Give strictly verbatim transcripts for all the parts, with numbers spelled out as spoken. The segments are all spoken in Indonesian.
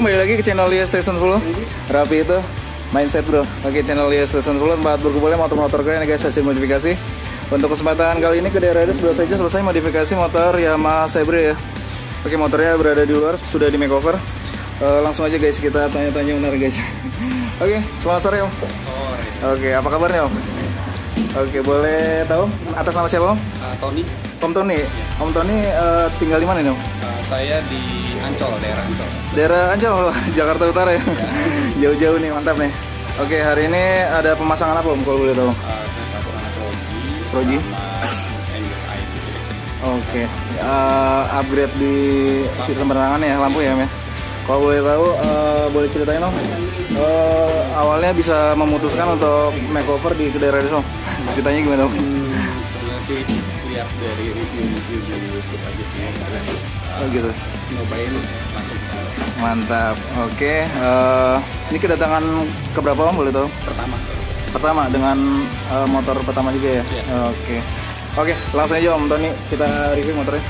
kembali lagi ke channel Lia Station sepuluh. Rapi itu mindset bro. Oke, channel Lia Station sepuluh tempat berkumpulnya motor-motor keren ya guys, hasil modifikasi. Untuk kesempatan kali ini ke daerah Riders baru saja selesai modifikasi motor Yamaha Sabre ya. Oke, motornya berada di luar, sudah di makeover. Uh, langsung aja guys kita tanya-tanya benar guys. Oke, selamat sore Om. Sore. Oke, apa kabarnya Om? Oke, boleh tahu atas nama siapa Om? Uh, Tony. Om Tony. Ya. Om Tony uh, tinggal di mana nih Om? Uh, saya di Ancol, daerah Ancol. Daerah Ancol, Jakarta Utara ya. Jauh-jauh nih, mantap nih. Oke, hari ini ada pemasangan apa Om kalau boleh tahu? Uh, pemasangan Proji. Proji. Oke, uh, upgrade di sistem penerangan ya, lampu ya Om ya. Kalau boleh tahu, uh, boleh ceritain Om, uh, awalnya bisa memutuskan untuk makeover di daerah Riders Om? Ceritanya gimana Om? Hmm, sebenarnya sih lihat dari review-review di YouTube aja sih. Uh, oh gitu. Nyobain langsung. Mantap. Oke, uh, ini kedatangan keberapa Om boleh tahu? Pertama. Pertama dengan uh, motor pertama juga ya? Ya. Oke. Oke, langsung aja Om Tony kita review motornya.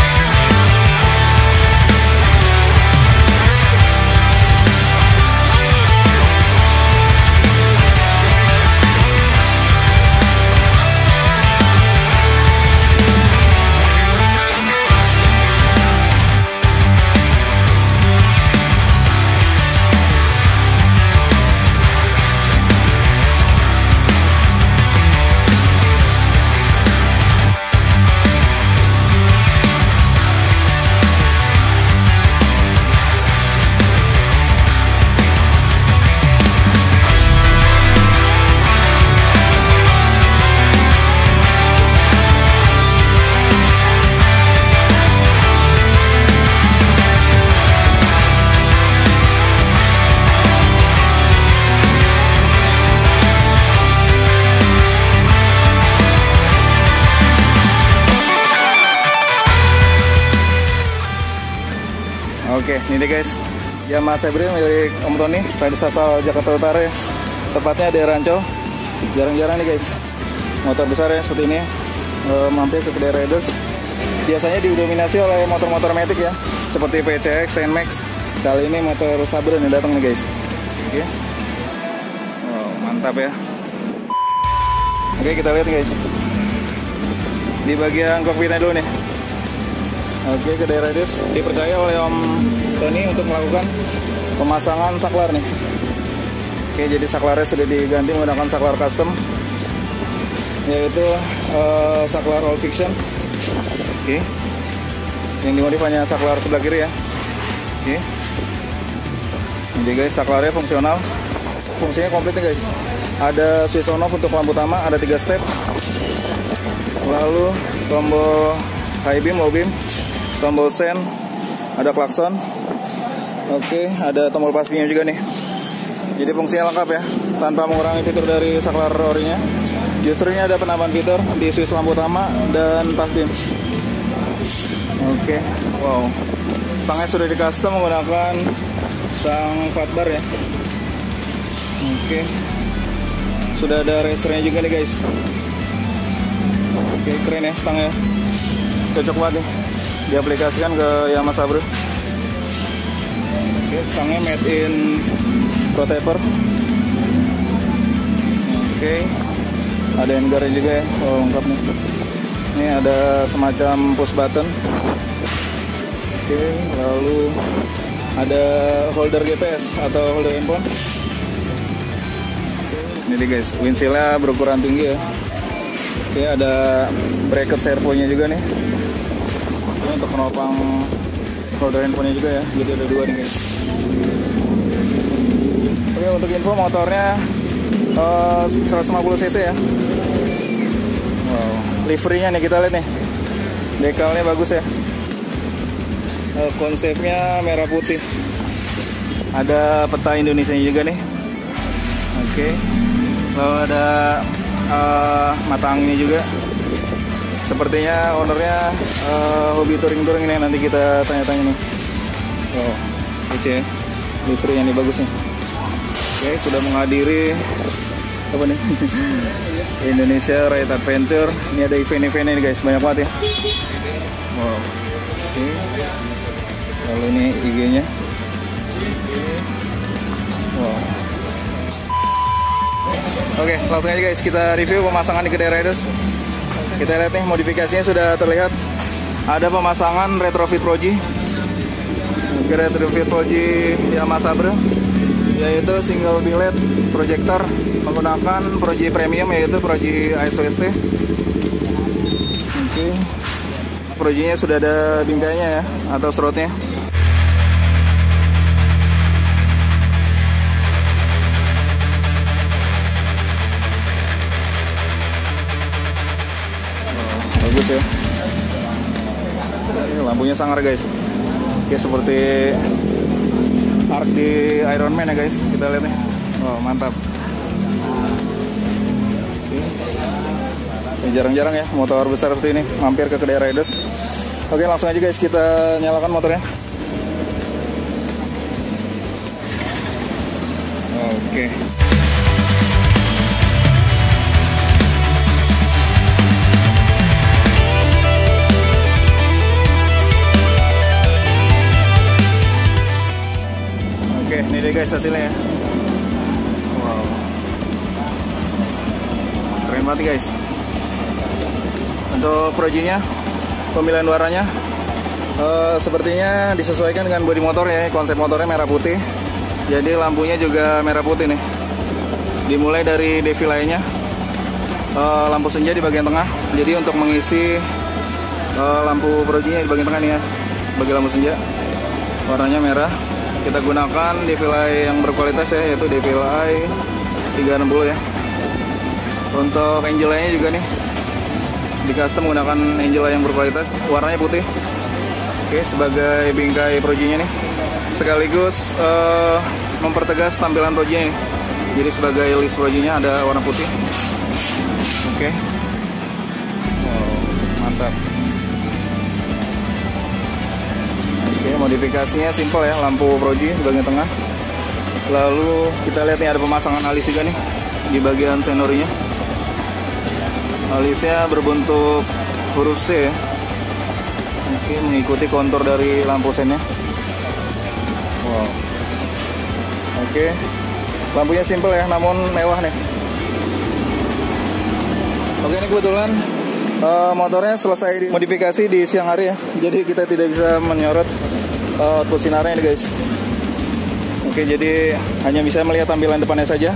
Oke, ini deh guys, Yamaha Sabre milik Om Tony, Riders asal Jakarta Utara ya. Tepatnya daerah Ancol. Jarang-jarang nih guys, motor besar ya seperti ini e, mampir ke daerah Riders. Biasanya didominasi oleh motor-motor matic ya, seperti P C X, N-Max. Kali ini motor Sabre nih datang nih guys. Oke, oh, mantap ya. Oke, kita lihat guys di bagian cockpitnya dulu nih. Oke, ke daerah Riders dipercaya oleh Om Tony untuk melakukan pemasangan saklar nih. Oke, jadi saklarnya sudah diganti menggunakan saklar custom, yaitu uh, saklar all fiction. Oke, yang dimodif hanya saklar sebelah kiri ya. Oke, jadi guys saklarnya fungsional, fungsinya komplit nih guys. Ada switch on off untuk lampu utama, ada tiga step, lalu tombol high beam, low beam, tombol sen, ada klakson. Oke, ada tombol pastinya juga nih. Jadi fungsinya lengkap ya, tanpa mengurangi fitur dari saklar orinya. Justru ini ada penambahan fitur di switch lampu utama dan pas beam. Oke, wow. Stangnya sudah di custom menggunakan stang fat bar ya. Oke, sudah ada racernya juga nih guys. Oke, keren ya stangnya, cocok banget nih diaplikasikan ke Yamaha Sabre. Oke, stangnya made in Pro-Taper. Oke, ada handguardnya juga ya, oh, lengkap nih. Ini ada semacam push button. Oke, lalu ada holder G P S atau holder handphone. Ini nih guys, windshieldnya berukuran tinggi ya. Oke, ada bracket servonya juga nih. Ini untuk penopang holder handphonenya juga ya, jadi ada dua nih guys. Oke, untuk info motornya uh, seratus lima puluh cc ya. Wow, liverynya nih kita lihat nih, dekalnya bagus ya. Uh, konsepnya merah putih, ada peta Indonesia juga nih. Oke, lalu ada uh, mata anginnya juga. Sepertinya ownernya uh, hobi touring-touring ini, nanti kita tanya-tanya nih. Wow, kece ya, livery yang ini bagus nih. Oke, sudah menghadiri apa nih? Indonesia Ride Adventure. Ini ada event-eventnya nih guys, banyak banget ya. Wow. Oke. Lalu ini I G-nya. Oke, langsung aja guys kita review pemasangan di kedai Riders. Kita lihat nih modifikasinya sudah terlihat. Ada pemasangan retrofit Proji. Oke, retrofit Proji Yamaha Sabre, yaitu single billet projector menggunakan Proji Premium, yaitu Proji A S O S T. Oke, Projinya sudah ada bingkainya ya, atau serotnya. Oh, bagus ya. Ini lampunya sangar guys. Oke, seperti arc di Iron Man ya guys. Kita lihat nih. Oh, mantap. Oke. Jarang-jarang ya motor besar seperti ini mampir ke kedai Riders. Oke, langsung aja guys kita nyalakan motornya. Oke. Oke, ini deh guys hasilnya ya. Wow. Keren banget guys. Untuk Projinya, pemilihan warnanya uh, sepertinya disesuaikan dengan bodi motor ya. Konsep motornya merah putih, jadi lampunya juga merah putih nih. Dimulai dari defilainya, uh, lampu senja di bagian tengah. Jadi untuk mengisi uh, lampu Projinya di bagian tengah nih ya, sebagai lampu senja, warnanya merah. Kita gunakan defilai yang berkualitas ya, yaitu defilai tiga enam nol ya. Untuk angel eye-nya juga nih di custom menggunakan angel eye yang berkualitas, warnanya putih. Oke, sebagai bingkai Projinya nih, sekaligus uh, mempertegas tampilan Projinya nih. Jadi sebagai list Projinya ada warna putih. Oke, wow, mantap. Oke, modifikasinya simple ya, lampu Proji di bagian tengah. Lalu kita lihat nih ada pemasangan alis juga nih di bagian senorinya. Alisnya berbentuk huruf C ya. Oke, mengikuti kontur dari lampu sennya. Wow. Oke, lampunya simple ya, namun mewah nih. Oke, ini kebetulan uh, motornya selesai modifikasi di siang hari ya. Jadi kita tidak bisa menyorot uh, output sinarnya ini guys. Oke, jadi hanya bisa melihat tampilan depannya saja.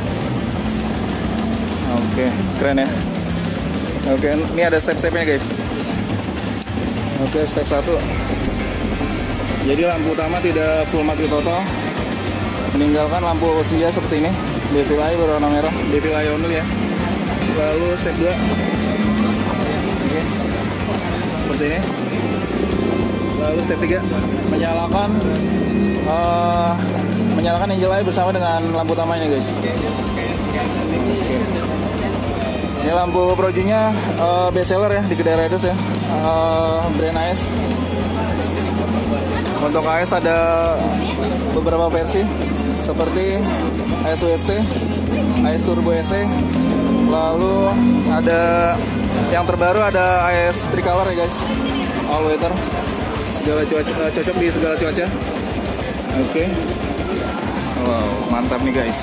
Oke, keren ya. Oke, ini ada step-stepnya guys. Oke, step satu. Jadi lampu utama tidak full mati total, meninggalkan lampu senja seperti ini. Defilai berwarna merah, defilai only ya. Lalu step dua. Oke, seperti ini. Lalu step tiga, menyalakan uh, menyalakan angel eye bersama dengan lampu utama ini guys. Oke. Ini lampu Projinya uh, best seller ya di kedai Riders ya, uh, brand A S. Untuk A S ada beberapa versi seperti A S O S T, A S Turbo S E, lalu ada yang terbaru ada A S Tricolor ya guys, all weather, segala cuaca, cocok di segala cuaca. Oke, wow, mantap nih guys.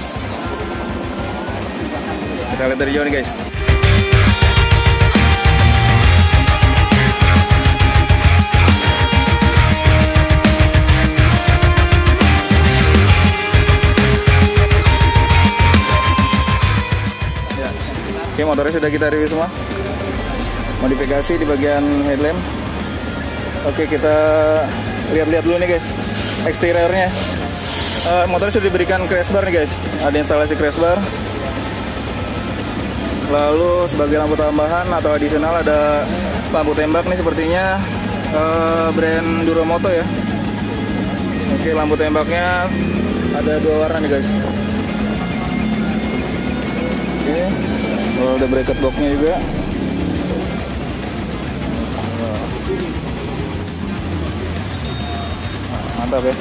Kita lihat dari jauh nih guys. Oke, motornya sudah kita review semua. Modifikasi di bagian headlamp. Oke, kita lihat-lihat dulu nih guys eksteriornya. Uh, motornya sudah diberikan crash bar nih guys. Ada instalasi crash bar. Lalu sebagai lampu tambahan atau additional ada lampu tembak nih, sepertinya uh, brand Duromoto ya. Oke, lampu tembaknya ada dua warna nih guys. Oke. Oh, ada bracket boxnya juga. Mantap ya.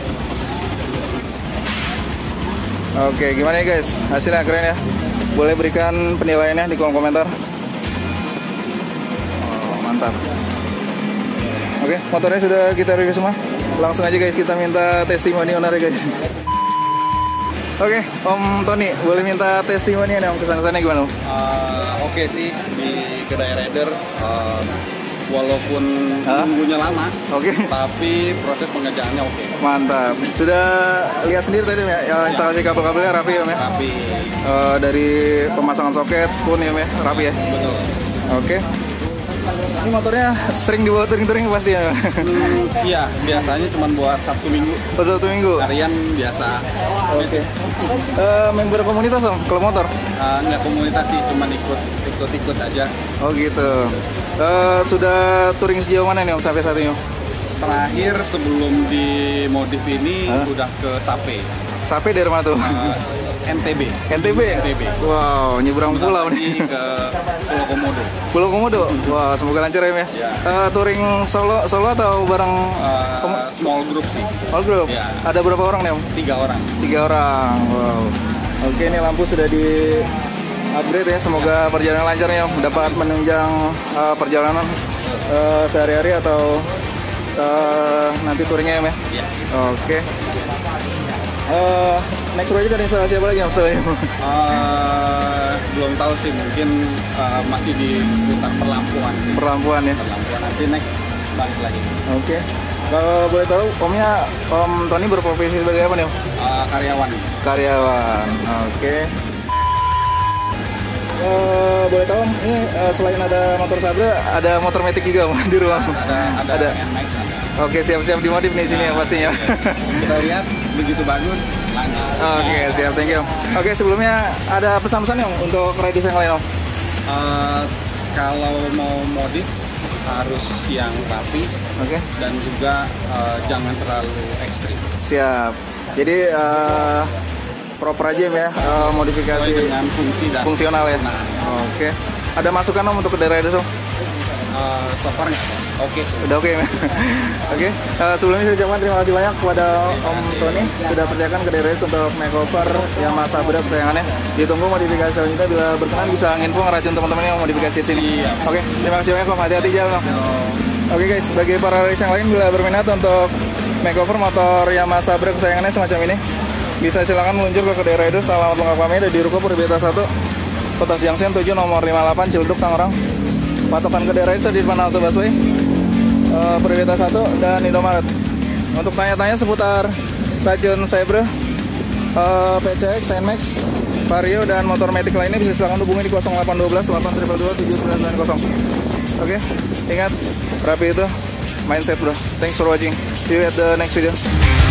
Oke, gimana ya guys? Hasilnya keren ya. Boleh berikan penilaiannya di kolom komentar. Oh, mantap. Oke, motornya sudah kita review semua. Langsung aja guys kita minta testimoni owner guys. Oke, Om Tony, boleh minta testimoni nih Om, kesan-kesannya gimana Om? Uh, Oke okay sih, di kedai Rider uh, walaupun Hah? nunggunya lama, Oke. tapi proses pengerjaannya oke. Okay. Mantap. Sudah lihat sendiri tadi ya, ya instalasi kabel-kabelnya rapi ya Om ya? Rapi. Uh, dari pemasangan soket, spoon ya Om ya, rapi ya? Betul. Oke. Ini motornya sering dibawa touring-touring pasti ya? Hmm, iya, biasanya cuma buat Sabtu Minggu. Oh, Sabtu Minggu? Harian biasa. Oke. Uh, member komunitas Om, klub motor? Uh, nggak komunitas sih, cuma ikut ikut-ikut aja. Oh gitu. Uh, sudah touring sejauh mana nih Om sampai saat ini Om? Terakhir sebelum di modif ini Hah? udah ke Sape. Sape dari mana tuh? Uh, N T B. N T B? N T B. Wow, nyebrang pulau nih. Ke Pulau Komodo. Pulau Komodo? Wah, semoga lancar ya Om ya? Ya. Uh, touring solo solo atau bareng Uh, small group sih. all group? Ya. Ada berapa orang nih Om? Tiga orang. Tiga orang. Wow. Oke, ini lampu sudah di upgrade ya. Semoga perjalanan lancar ya Om. Dapat menunjang uh, perjalanan uh, sehari-hari atau uh, nanti touringnya ya Om ya? Ya. Oke. Uh, next project ada instalasi apa lagi Om? Selain Uh, belum tahu sih, mungkin uh, masih di seputar perlampuan. perlampuan ya? Perlampuan nanti next balik lagi. Oke. Kalau boleh tahu, Omnya Om Tony berprofesi sebagai apa nih Om? Uh, karyawan. Karyawan. Oke. Uh, boleh tahu Om, ini uh, selain ada motor Sabra, ada motor Matic juga Om di rumah? Ada ada, Ada. yang nice ada. Oke, siap-siap dimodif nih sini ya pastinya. Kita lihat begitu bagus. Lanjut. Oke, siap, thank you Om. Oke, sebelumnya ada pesan-pesan nih Om untuk riders yang lain Om? Uh, kalau mau modif harus yang rapi Oke, dan juga uh, jangan terlalu ekstrim. siap. Jadi uh, proper aja ya, uh, modifikasi Sesuai dengan fungsi dan fungsional ya. Nah, Oke. Ada masukan Om untuk kedai riders Om? uh, so far oke sih. Udah oke ya? Oke, uh, sebelumnya saya ucapkan terima kasih banyak kepada Om Tony sudah percayakan ke Race untuk makeover Yamaha Sabra kesayangannya. Ditunggu modifikasi selanjutnya, bila berkenan bisa nginfo ngeracun teman-teman yang modifikasi sini. Iya. Oke, terima kasih banyak Om, hati-hati jalan Om. Oke guys, bagi para race yang lain bila berminat untuk makeover motor Yamaha Sabra kesayangannya semacam ini, bisa silakan meluncur ke kedai Raiders. Alamat lengkap kami ada di Ruko Purwibeta satu, Kota Junction tujuh nomor lima puluh delapan Ciledug Tangerang. Patokan kedai Raiders di depan halte busway uh, Purwibeta satu dan Indomaret. Untuk tanya-tanya seputar racun Sabra, uh, P C X, Nmax, Vario dan motor Matic lainnya bisa silakan hubungi di nol delapan satu dua delapan dua dua tujuh sembilan sembilan nol. Oke, ingat rapi itu mindset bro. Thanks for watching. See you at the next video.